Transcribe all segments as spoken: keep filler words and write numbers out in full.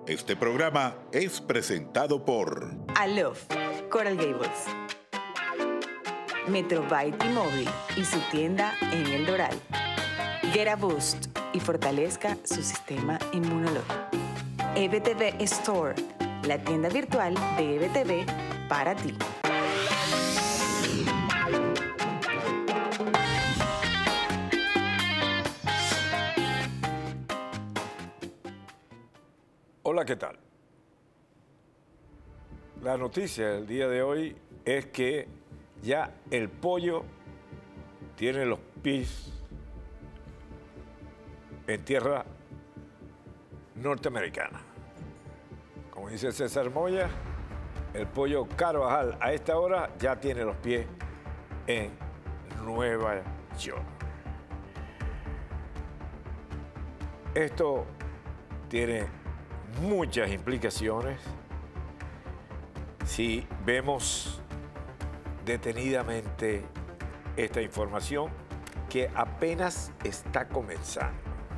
Este programa es presentado por Aloft, Coral Gables, Metrobyte T-Mobile y su tienda en El Doral. Get a Boost y fortalezca su sistema inmunológico. E B T V Store, la tienda virtual de E B T V para ti. Hola, ¿qué tal? La noticia del día de hoy es que ya el pollo tiene los pies en tierra norteamericana. Como dice César Moya, el pollo Carvajal a esta hora ya tiene los pies en Nueva York. Esto tiene muchas implicaciones si vemos detenidamente esta información que apenas está comenzando.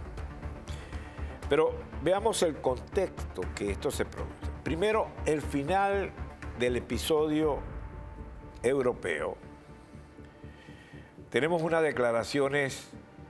Pero veamos el contexto que esto se produce. Primero, el final del episodio europeo. Tenemos unas declaraciones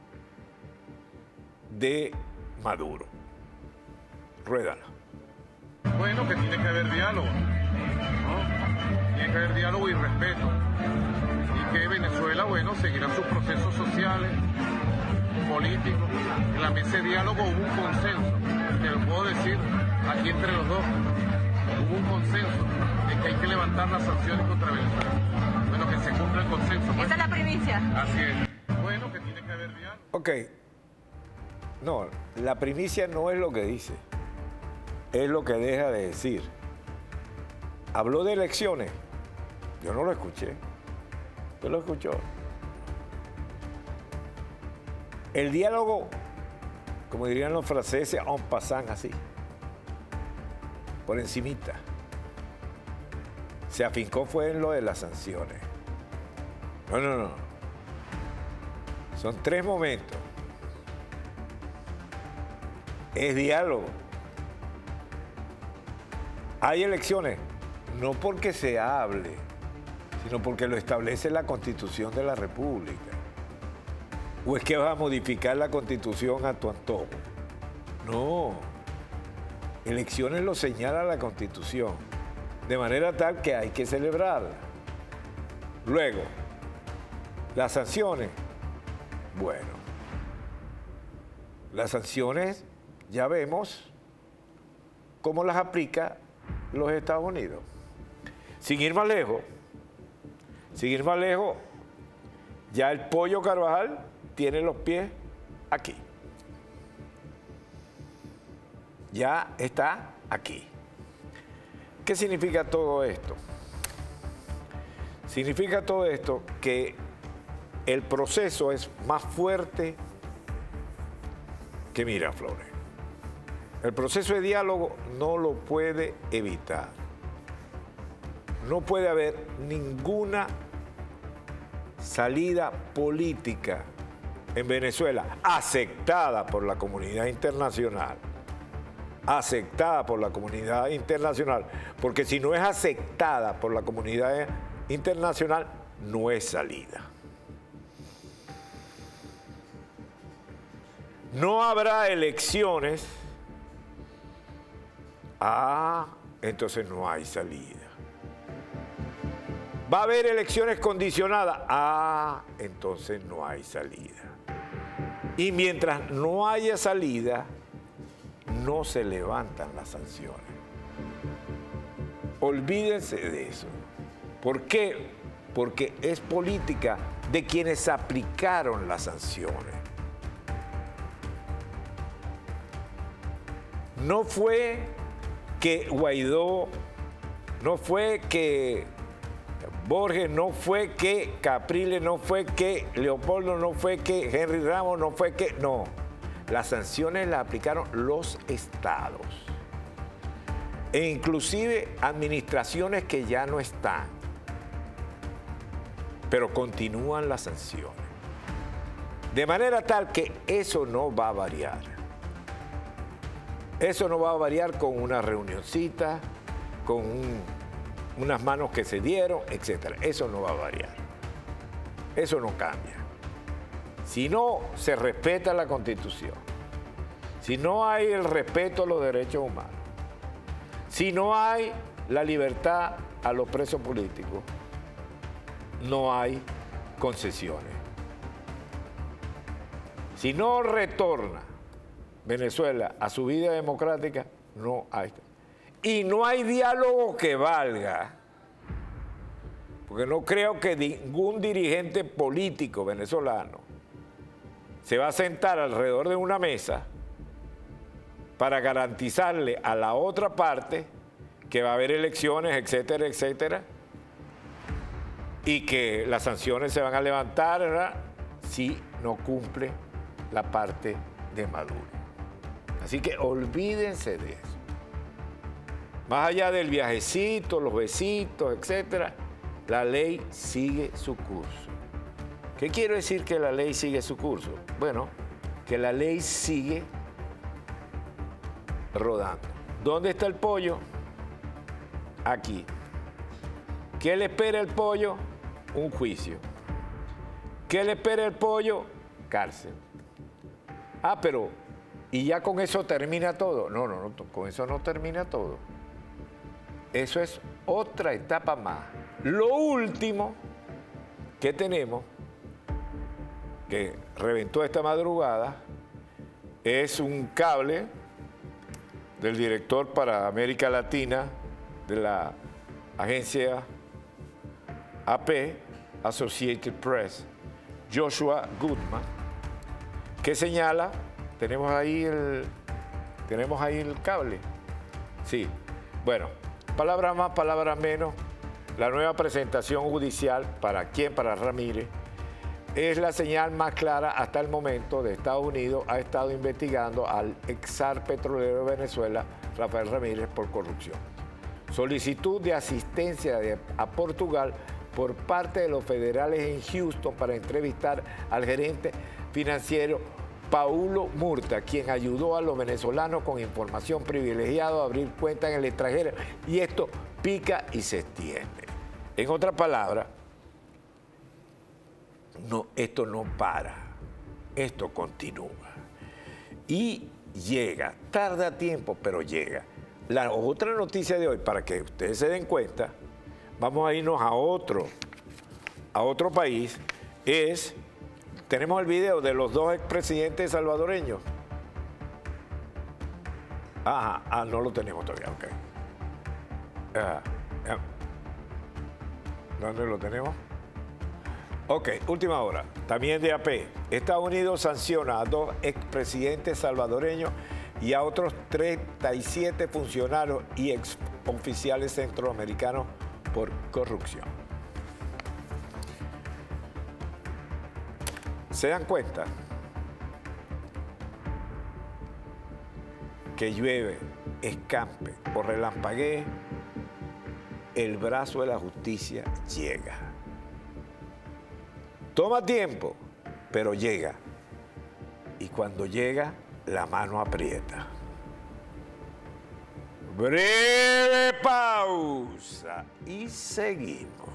de Maduro. Ruédala. Bueno, que tiene que haber diálogo, ¿no? Tiene que haber diálogo y respeto. Y que Venezuela, bueno, seguirá sus procesos sociales, políticos. En la mesa de diálogo hubo un consenso, te lo puedo decir aquí entre los dos. Hubo un consenso de que hay que levantar las sanciones contra Venezuela. Bueno, que se cumpla el consenso. Pues. Esa es la primicia. Así es. Bueno, que tiene que haber diálogo. Ok. No, la primicia no es lo que dice. Es lo que deja de decir. Habló de elecciones. Yo no lo escuché. ¿Usted lo escuchó? El diálogo, como dirían los franceses, en passant, así. Por encimita. Se afincó fue en lo de las sanciones. No, no, no. Son tres momentos. Es diálogo. Hay elecciones, no porque se hable, sino porque lo establece la Constitución de la República. ¿O es que vas a modificar la Constitución a tu antojo? No. Elecciones lo señala la Constitución, de manera tal que hay que celebrarla. Luego, las sanciones. Bueno, las sanciones ya vemos cómo las aplica los Estados Unidos. Sin ir más lejos, sin ir más lejos, ya el pollo Carvajal tiene los pies aquí. Ya está aquí. ¿Qué significa todo esto? Significa todo esto que el proceso es más fuerte que Miraflores. El proceso de diálogo no lo puede evitar. No puede haber ninguna salida política en Venezuela aceptada por la comunidad internacional. Aceptada por la comunidad internacional. Porque si no es aceptada por la comunidad internacional, no es salida. No habrá elecciones. Ah, entonces no hay salida. ¿Va a haber elecciones condicionadas? Ah, entonces no hay salida. Y mientras no haya salida, no se levantan las sanciones. Olvídense de eso. ¿Por qué? Porque es política de quienes aplicaron las sanciones. No fue que Guaidó, no fue que Borges, no fue que Capriles, no fue que Leopoldo, no fue que Henry Ramos, no fue que... No, las sanciones las aplicaron los estados. E inclusive administraciones que ya no están. Pero continúan las sanciones. De manera tal que eso no va a variar. Eso no va a variar con una reunioncita, con un, unas manos que se dieron, etcétera. Eso no va a variar. Eso no cambia. Si no se respeta la Constitución, si no hay el respeto a los derechos humanos, si no hay la libertad a los presos políticos, no hay concesiones. Si no retorna Venezuela a su vida democrática, no hay. Y no hay diálogo que valga. Porque no creo que ningún dirigente político venezolano se va a sentar alrededor de una mesa para garantizarle a la otra parte que va a haber elecciones, etcétera, etcétera, y que las sanciones se van a levantar, ¿verdad?, si no cumple la parte de Maduro. Así que olvídense de eso. Más allá del viajecito, los besitos, etcétera, la ley sigue su curso. ¿Qué quiero decir que la ley sigue su curso? Bueno, que la ley sigue rodando. ¿Dónde está el pollo? Aquí. ¿Qué le espera el pollo? Un juicio. ¿Qué le espera el pollo? Cárcel. Ah, pero, ¿y ya con eso termina todo? No, no, no, con eso no termina todo. Eso es otra etapa más. Lo último que tenemos, que reventó esta madrugada, es un cable del director para América Latina de la agencia A P, Associated Press, Joshua Goodman, que señala, tenemos ahí el, tenemos ahí el cable. Sí, bueno, palabras más, palabras menos, la nueva presentación judicial, ¿para quién? Para Ramírez, es la señal más clara hasta el momento de Estados Unidos ha estado investigando al exar petrolero de Venezuela, Rafael Ramírez, por corrupción. Solicitud de asistencia de, a Portugal por parte de los federales en Houston para entrevistar al gerente financiero Paulo Murta, quien ayudó a los venezolanos con información privilegiada a abrir cuentas en el extranjero. Y esto pica y se extiende. En otras palabras, no, esto no para, esto continúa. Y llega, tarda tiempo, pero llega. La otra noticia de hoy, para que ustedes se den cuenta, vamos a irnos a otro, a otro país, es, tenemos el video de los dos expresidentes salvadoreños. Ajá, ah, no lo tenemos todavía, ok. Ah, ah. ¿Dónde lo tenemos? Ok, última hora, también de A P. Estados Unidos sanciona a dos expresidentes salvadoreños y a otros treinta y siete funcionarios y exoficiales centroamericanos por corrupción. ¿Se dan cuenta que llueve, escampe o relampaguee? El brazo de la justicia llega. Toma tiempo, pero llega. Y cuando llega, la mano aprieta. Breve pausa y seguimos.